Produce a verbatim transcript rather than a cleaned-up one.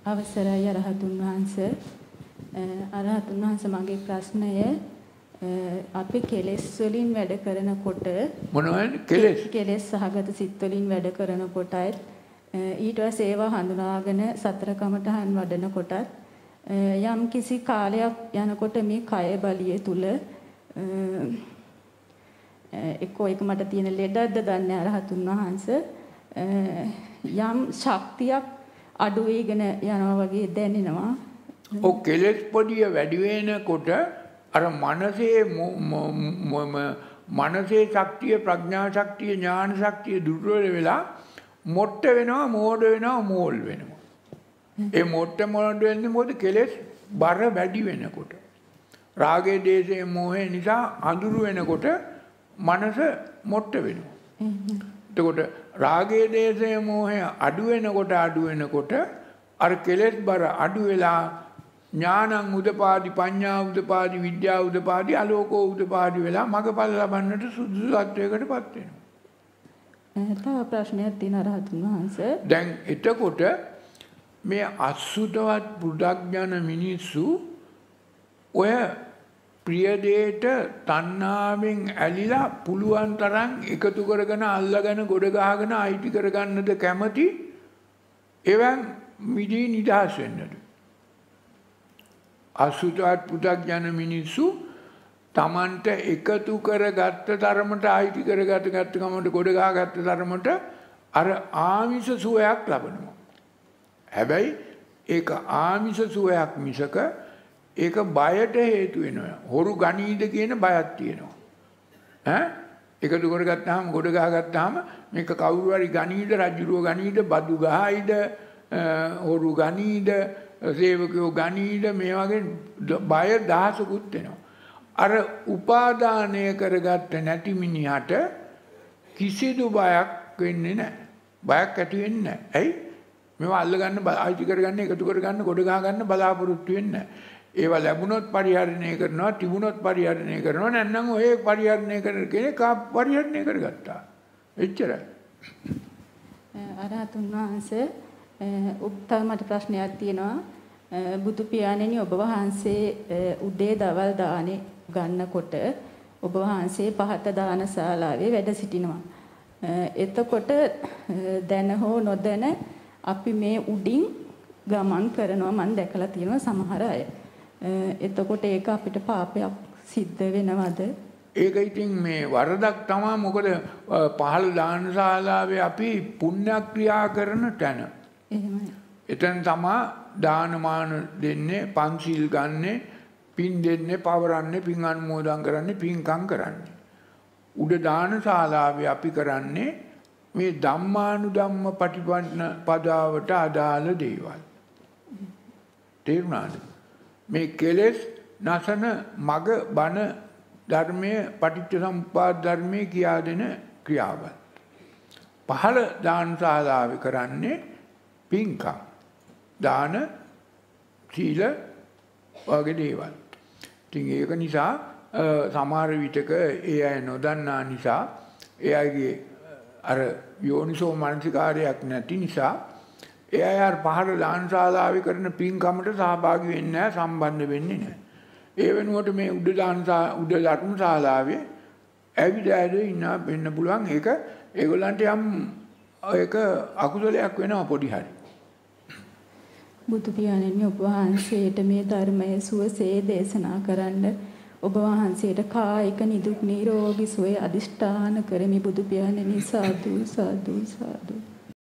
අවසරයි අරහතුන් වහන්සේ. අරහතුන් වහන්සේ මගේ ප්‍රශ්නය අපි කෙලෙස් වලින් වැඩ කරනකොට මොනවද කෙලෙස්? කෙලෙස් සහගත සිත් වලින් වැඩ කරනකොටයි ඊට පස්සේ ඒවා හඳුනාගෙන සතර කමඨහන් වඩනකොටත් යම් කිසි කාලයක් යනකොට මේ කය බලිය තුල එක්කෝ එක මට තියෙන ලෙඩක්ද දන්නේ අරහතුන් වහන්සේ යම් ශක්තියක් අඩු වෙගෙන යනවා වගේ දැනෙනවා. ඔව් කෙලෙස් පොඩිය වැඩි වෙනකොට අර මනසේ මනසේ ශක්තිය ප්‍රඥා ශක්තිය ඥාන ශක්තිය දුර්වල වෙලා මොට්ට වෙනවා මෝඩ වෙනවා මෝල් වෙනවා. ඒ මොට්ට මෝඩ වෙන්නේ මොකද කෙලෙස් බර වැඩි වෙනකොට. රාගයේ දේශයේ මොහේ නිසා අඳුරු වෙනකොට මනස මොට්ට වෙනවා. එතකොට රාගයේ දේශයේ මොහේ අඩු වෙනකොට අඩු වෙනකොට අර කෙලෙස් බර අඩු වෙලා ඥානං උදපාදි පඤ්ඤා උදපාදි විද්‍යා උදපාදි ආලෝකෝ උදපාදි වෙලා මගපල ලබන්නට සුදුසු තත්වයකටපත් වෙනවා. තව ප්‍රශ්නයක් තියෙන රහතුන් වහන්සේ. දැන් එතකොට මේ අසුතවත් පුදග්ජන මිනිස්සු ඔය ප්‍රිය දෙයට තණ්හාවෙන් ඇලිලා පුළුවන් තරම් එකතු කරගෙන අල්ලගෙන ගොඩ ගහගෙන අයිති කරගන්නද කැමති එවන් මිදී නිදහස් වෙන්නද? අසුතවත් පුදග්ජන මිනිස්සු තමන්ට එකතු කරගත්ත ධර්මයට අයිති කරගත්ත ගත්ත කමකට ගොඩ ගහගත්ත ධර්මයට අර ආමිෂ සුවයක් ලබනවා. හැබැයි ඒක ආමිෂ සුවයක් මිසක ඒක බයට හේතු වෙනවා. හොරු ගණීද කියන බයක් තියෙනවා. ඈ එකතු කරගත්තාම ගොඩ ගහගත්තාම මේක කවුරු හරි ගණීද රජුරෝ ගණීද බදු ගහයිද හොරු ගණීද සේවකයෝ ගණීද මේ වගේ බය දහසකුත් වෙනවා. අර උපාදානය කරගත්ත නැති මිනිහට කිසිදු බයක් වෙන්නේ නැහැ. බයක් ඇති වෙන්නේ නැහැ. ඇයි? මේවා අල්ල ගන්න ආයිති කරගන්න එකතු කරගන්න ගොඩ ගහ ගන්න බලාපොරොත්තු වෙන්නේ නැහැ. ඒවා ලැබුණොත් පරිහරණය කරනවා තිබුණොත් පරිහරණය කරනවා නැත්නම් ඔය පරිහරණය කරන කෙනෙක් පරිහරණය කරගත්තා. එච්චරයි. අරහතුන් වහන්සේ උත්තර මට ප්‍රශ්නයක් තියෙනවා. බුදු පියාණෙනි ඔබ වහන්සේ උදේ දවල් දානේ ගන්නකොට ඔබ වහන්සේ පහත දානශාලාවේ වැඩ සිටිනවා. එතකොට දැන හෝ නොදැන අපි මේ උඩින් ගමන් කරනවා මම දැකලා තියෙනවා සමහර අය. එතකොට ඒක අපිට පාපයක් සිද්ධ වෙනවද? ඒක ඉතින් මේ වරදක් තමයි. මොකද පහළ දානශාලාවේ අපි පුණ්‍ය ක්‍රියා කරන තැන. එහෙමයි. එතන තමයි දානමාන දෙන්නේ, පන්සිල් ගන්නෙ, පින් දෙන්නේ, පවරන්නේ, පින් අනුමෝදන් කරන්නේ, පින්කම් කරන්නේ. උඩ දානශාලාවේ අපි කරන්නේ මේ ධම්මානුධම්ම පටිපන්න පදාවට අදාළ දේවල්. තේරුණාද? මේ කෙලෙස් නැසන මග බණ ධර්මයේ පටිච්ච සමුප්පාද ධර්මයේ කියා දෙන ක්‍රියාවල්. පහළ දානශාලාවේ කරන්නේ පින්කම්, දාන, සීල වගේ දේවල්. ඉතින් ඒක නිසා සමහර විටක ඒ අය නොදන්නා නිසා ඒ අයගේ අර යෝනිසෝ මනසිකාරයක් නැති නිසා ඒ අය අර පහළ දානශාලාවේ කරන පින්කමට සහභාගී වෙන්නේ නැහැ, සම්බන්ධ වෙන්නේ නැහැ. ඒ වෙනුවට මේ උඩ දානශා උඩ ධර්මශාලාවේ ඇවිද ඇවිද ඉන්න වෙන්න පුළුවන්. ඒක ඒගොල්ලන්ට යම් ඒක අකුසලයක් වෙනවා පොඩි හරි. බුදු පියාණෙනි ඔබ වහන්සේට මේ ධර්මයේ සුවසේ දේශනා කරන්න ඔබ වහන්සේට කායික නිදුක් නිරෝගී සුවය අදිෂ්ඨාන කරමි බුදු පියාණෙනි සාදු සාදු සාදු.